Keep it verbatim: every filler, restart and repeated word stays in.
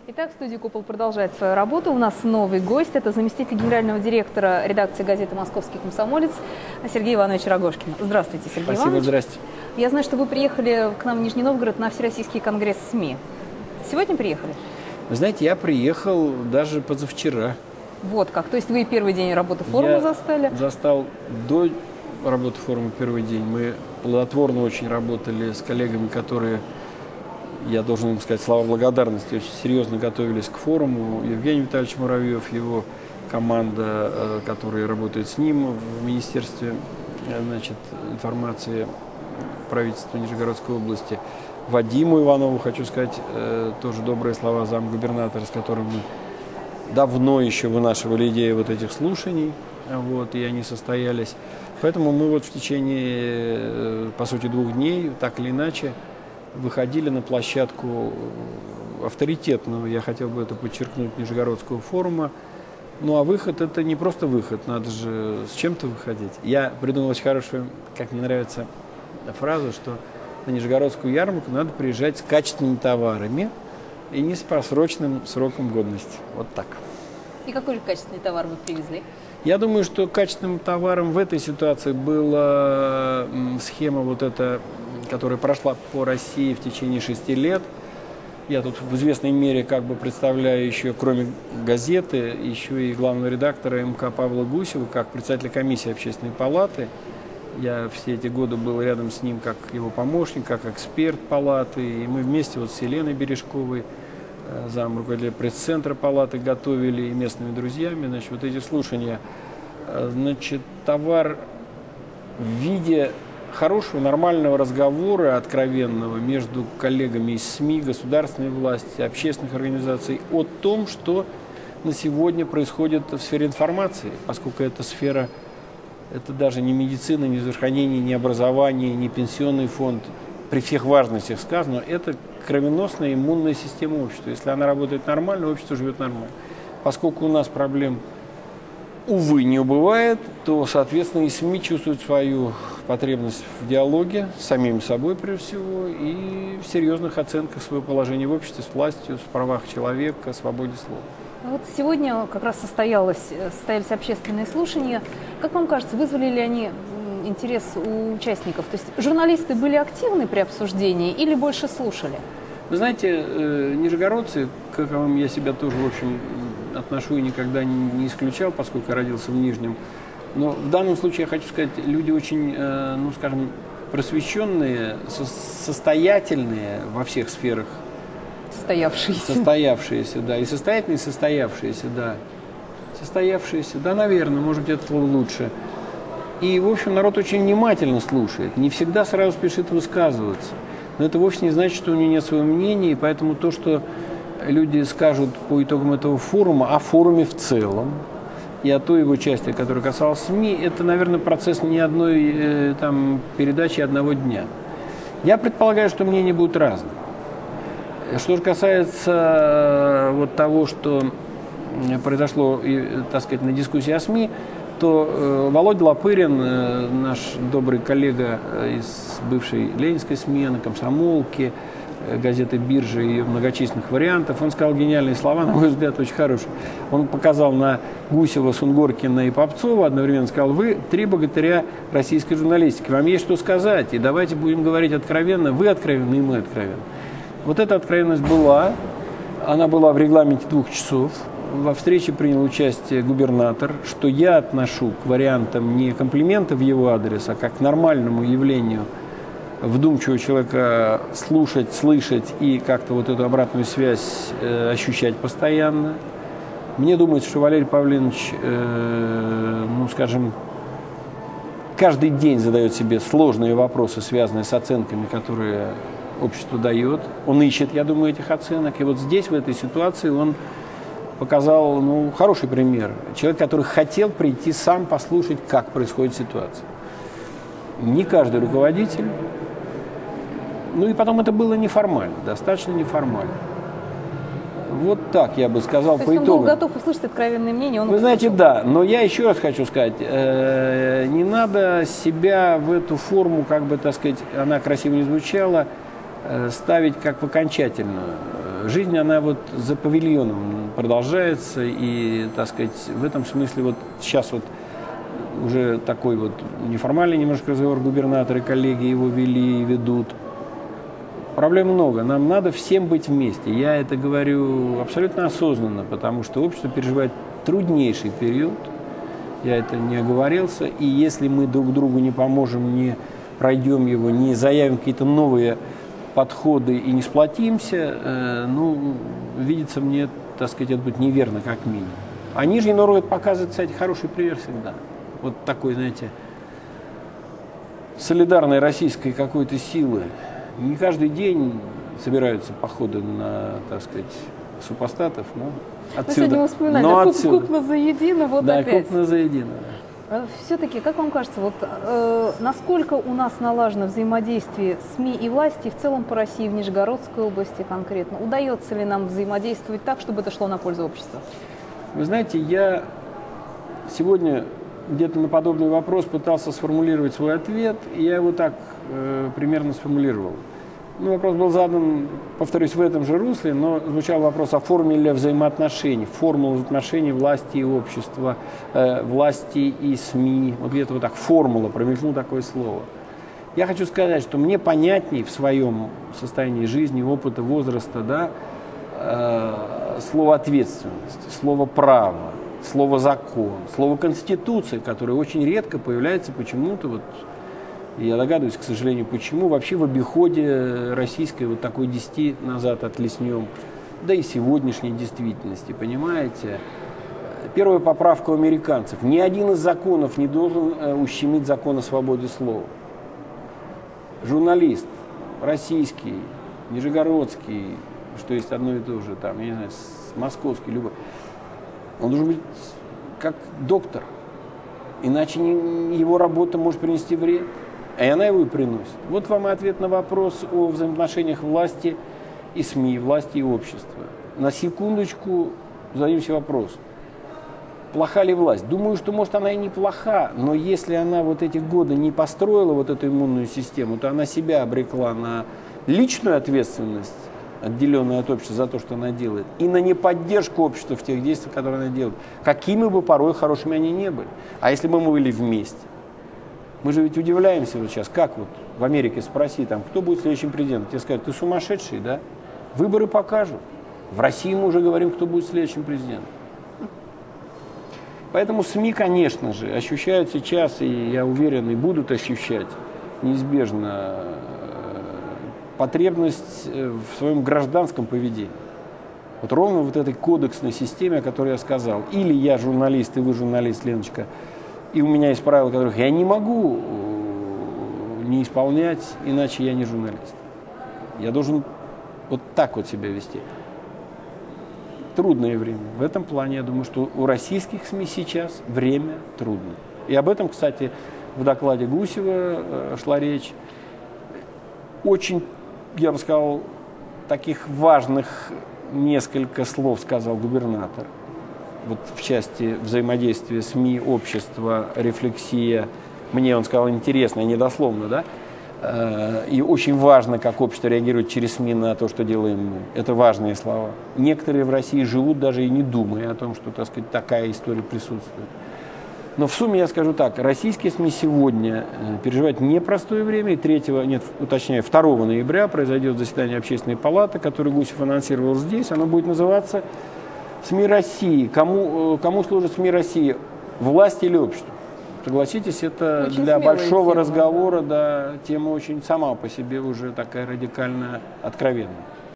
Итак, студия «Купол» продолжает свою работу. У нас новый гость. Это заместитель генерального директора редакции газеты «Московский комсомолец» Сергей Иванович Рогожкин. Здравствуйте, Сергей Спасибо, Иванович. здрасте. Я знаю, что вы приехали к нам в Нижний Новгород на Всероссийский конгресс СМИ. Сегодня приехали? Вы знаете, я приехал даже позавчера. Вот как. То есть вы первый день работы форума я застали? застал до работы форума первый день. Мы плодотворно очень работали с коллегами, которые... Я должен им сказать слова благодарности, очень серьезно готовились к форуму. Евгений Витальевич Муравьев, его команда, которая работает с ним в Министерстве, значит, информации правительства Нижегородской области. Вадиму Иванову хочу сказать тоже добрые слова, замгубернатора, с которым мы давно еще вынашивали идеи вот этих слушаний, вот, и они состоялись. Поэтому мы вот в течение, по сути, двух дней, так или иначе, выходили на площадку авторитетного, я хотел бы это подчеркнуть, Нижегородского форума. Ну а выход — это не просто выход, надо же с чем-то выходить. Я придумал очень хорошую, как мне нравится, фразу, что на Нижегородскую ярмарку надо приезжать с качественными товарами и не с просроченным сроком годности. Вот так. И какой же качественный товар вы привезли? Я думаю, что качественным товаром в этой ситуации была схема вот эта, которая прошла по России в течение шести лет. Я тут в известной мере как бы представляю еще, кроме газеты, еще и главного редактора эм ка Павла Гусева, как председателя комиссии Общественной палаты. Я все эти годы был рядом с ним как его помощник, как эксперт палаты. И мы вместе вот с Еленой Бережковой, зам руководителя пресс-центра палаты, готовили и местными друзьями. Значит, вот эти слушания. Значит, товар в виде хорошего, нормального разговора, откровенного между коллегами из СМИ, государственной власти, общественных организаций о том, что на сегодня происходит в сфере информации, поскольку эта сфера, это даже не медицина, не здравоохранение, не образование, не пенсионный фонд, при всех важностях сказано, это кровеносная иммунная система общества. Если она работает нормально, общество живет нормально. Поскольку у нас проблем, увы, не убывает, то, соответственно, и СМИ чувствуют свою потребность в диалоге с самим собой, прежде всего, и в серьезных оценках своего положения в обществе, с властью, в правах человека, свободе слова. Вот сегодня как раз состоялось, состоялись общественные слушания. Как вам кажется, вызвали ли они интерес у участников? То есть журналисты были активны при обсуждении или больше слушали? Вы знаете, нижегородцы, к каковым я себя тоже, в общем, отношу и никогда не исключал, поскольку я родился в Нижнем. Но в данном случае я хочу сказать, люди очень, ну скажем, просвещенные, состоятельные во всех сферах. Состоявшиеся. Состоявшиеся, да. И состоятельные, и состоявшиеся, да. Состоявшиеся, да, наверное, может быть, это слово лучше. И, в общем, народ очень внимательно слушает, не всегда сразу спешит высказываться. Но это вовсе не значит, что у него нет своего мнения, и поэтому то, что люди скажут по итогам этого форума, о форуме в целом, и о той его части, которая касалась СМИ, это, наверное, процесс не одной э, там, передачи одного дня. Я предполагаю, что мнения будут разные. Что же касается э, вот того, что произошло, и, так сказать, на дискуссии о СМИ, то э, Володя Лопырин, э, наш добрый коллега из бывшей ленинской смены, комсомолки, газеты «Биржа» и ее многочисленных вариантов, он сказал гениальные слова, на мой взгляд, очень хорошие. Он показал на Гусева, Сунгоркина и Попцова, одновременно сказал: вы три богатыря российской журналистики, вам есть что сказать, и давайте будем говорить откровенно, вы откровенны, и мы откровенны. Вот эта откровенность была, она была в регламенте двух часов. Во встрече принял участие губернатор, что я отношу к вариантам не комплимента в его адрес, а как к нормальному явлению вдумчивого человека слушать, слышать и как-то вот эту обратную связь э, ощущать постоянно. Мне думается, что Валерий Павлович, э, ну, скажем, каждый день задает себе сложные вопросы, связанные с оценками, которые общество дает. Он ищет, я думаю, этих оценок. И вот здесь, в этой ситуации, он показал, ну, хороший пример. Человек, который хотел прийти сам послушать, как происходит ситуация. Не каждый руководитель. Ну и потом это было неформально, достаточно неформально. Вот так я бы сказал. То по есть итогам. Он был готов услышать откровенное мнение. Он Вы знаете, услышал. да, но я еще раз хочу сказать, э, не надо себя в эту форму, как бы, так сказать, она красиво не звучала, э, ставить как в окончательную. жизнь, она вот за павильоном продолжается, и, так сказать, в этом смысле вот сейчас вот уже такой вот неформальный немножко разговор губернаторы, коллеги его вели и ведут. Проблем много, нам надо всем быть вместе. Я это говорю абсолютно осознанно, потому что общество переживает труднейший период, я это не оговорился, и если мы друг другу не поможем, не пройдем его, не заявим какие-то новые подходы и не сплотимся, э, ну, видится мне, так сказать, это будет неверно, как минимум. А Нижний Новгород показывает, кстати, хороший пример всегда. Вот такой, знаете, солидарной российской какой-то силы. Не каждый день собираются походы на, так сказать, супостатов, но отсюда. Мы сегодня вспоминали, но да, отсюда. Купна заедино, вот да, опять. Купна заедино. Все-таки, как вам кажется, вот, э, насколько у нас налажено взаимодействие СМИ и власти в целом по России, в Нижегородской области конкретно? Удается ли нам взаимодействовать так, чтобы это шло на пользу общества? Вы знаете, я сегодня где-то на подобный вопрос пытался сформулировать свой ответ, и я его так э, примерно сформулировал. Ну, вопрос был задан, повторюсь, в этом же русле, но звучал вопрос о формуле взаимоотношений, формула отношений власти и общества, э, власти и СМИ. Вот где-то вот так формула, промелькнуло такое слово. Я хочу сказать, что мне понятней в своем состоянии жизни, опыта, возраста, да, э, слово ответственность, слово право, слово закон, слово конституция, которое очень редко появляется почему-то вот. Я догадываюсь, к сожалению, почему вообще в обиходе российской вот такой десяти назад отлеснем, да и сегодняшней действительности, понимаете? Первая поправка у американцев. Ни один из законов не должен э, ущемить закон о свободе слова. Журналист российский, нижегородский, что есть одно и то же, там, я не знаю, московский, любой, он должен быть как доктор, иначе не, его работа может принести вред. И она его и приносит. Вот вам и ответ на вопрос о взаимоотношениях власти и СМИ, власти и общества. На секундочку задаем себе вопрос. Плоха ли власть? Думаю, что, может, она и не плоха, но если она вот эти годы не построила вот эту иммунную систему, то она себя обрекла на личную ответственность, отделенную от общества за то, что она делает, и на неподдержку общества в тех действиях, которые она делает, какими бы порой хорошими они не были. А если бы мы были вместе? Мы же ведь удивляемся вот сейчас, как вот в Америке спроси, там, кто будет следующим президентом, тебе скажут, ты сумасшедший, да? Выборы покажут. В России мы уже говорим, кто будет следующим президентом. Поэтому СМИ, конечно же, ощущают сейчас, и я уверен, и будут ощущать неизбежно потребность в своем гражданском поведении. Вот ровно вот этой кодексной системе, о которой я сказал. Или я журналист, и вы журналист, Леночка, и у меня есть правила, которых я не могу не исполнять, иначе я не журналист. Я должен вот так вот себя вести. Трудное время. В этом плане, я думаю, что у российских СМИ сейчас время трудное. И об этом, кстати, в докладе Гусева шла речь. Очень, я бы сказал, таких важных несколько слов сказал губернатор. Вот в части взаимодействия СМИ, общества, рефлексия. Мне он сказал интересно, не дословно, да? И очень важно, как общество реагирует через СМИ на то, что делаем мы. Это важные слова. Некоторые в России живут даже и не думая о том, что, так сказать, такая история присутствует. Но в сумме я скажу так, российские СМИ сегодня переживают непростое время, и третьего, нет, уточняю, второго ноября произойдет заседание Общественной палаты, которое Гусев анонсировал здесь. Оно будет называться СМИ России. Кому, кому служит СМИ России? Власти или обществу? Согласитесь, это очень для большого тема, разговора, да. Да, тема очень сама по себе уже такая радикально откровенная.